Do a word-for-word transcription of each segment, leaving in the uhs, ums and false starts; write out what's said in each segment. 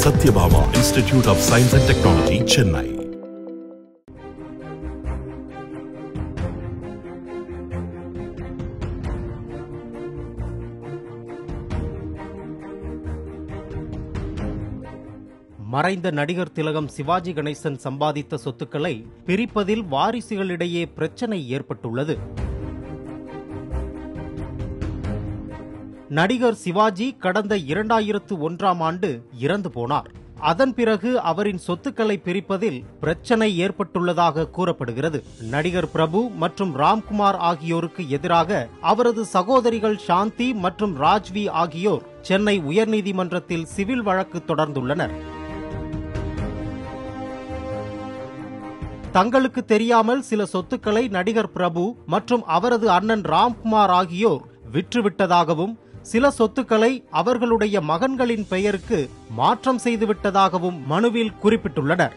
Satyabama Institute of Science and Technology, Chennai. மறைந்த நடிகர் திலகம் சிவாஜி கணேசன் சம்பாதித்த சொத்துக்களை பிரிப்பதில் வாரிசுகளிடையே பிரச்சனை ஏற்பட்டுள்ளது. நடிகர் சிவாஜி கடந்த இரண்டாயிரத்து ஒன்றாம் ஆண்டு இறந்து போனார். அதன் பிறகு அவரின் சொத்துக்களை பிரிப்பதில் பிரச்சனை ஏற்பட்டுள்ளதாக கூறப்படுகிறது. நடிகர் பிரபு மற்றும் ராம்குமார் ஆகியோருக்கு எதிராக அவரது சகோதரிகள் சாந்தி மற்றும் ராஜ்வி ஆகியோர் சென்னை உயர்நீதிமன்றத்தில் சிவில் வழக்கு தொடர்ந்துள்ளனர். தங்களுக்கு தெரியாமல் சில சொத்துக்களை நடிகர் பிரபு மற்றும் அவரது அண்ணன் ராம்குமார் ஆகியோர் விற்றுவிட்டதாகவும் சில சொத்துக்களை அவர்களுடைய மகன்களின் பெயருக்கு மாற்றம் செய்துவிட்டதாகவும் மனுவில் குறிப்பிட்டுள்ளனர்.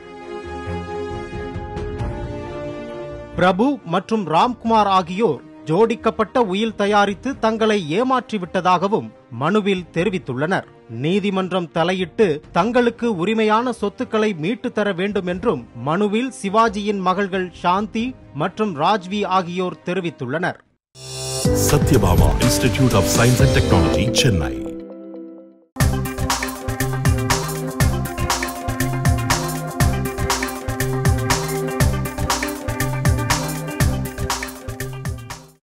பிரபு மற்றும் ராம்குமார் ஆகியோர் ஜோடிக்கப்பட்ட உயில் தயாரித்து தங்களை ஏமாற்றிவிட்டதாகவும் மனுவில் தெரிவித்துள்ளனர். நீதிமன்றம் தலையிட்டு தங்களுக்கு உரிமையான சொத்துக்களை மீட்டு தர வேண்டும் என்றும் மனுவில் சிவாஜியின் மகள்கள் சாந்தி மற்றும் ராஜ்வி ஆகியோர் தெரிவித்துள்ளனர். Satyabama Institute of Science and Technology, Chennai.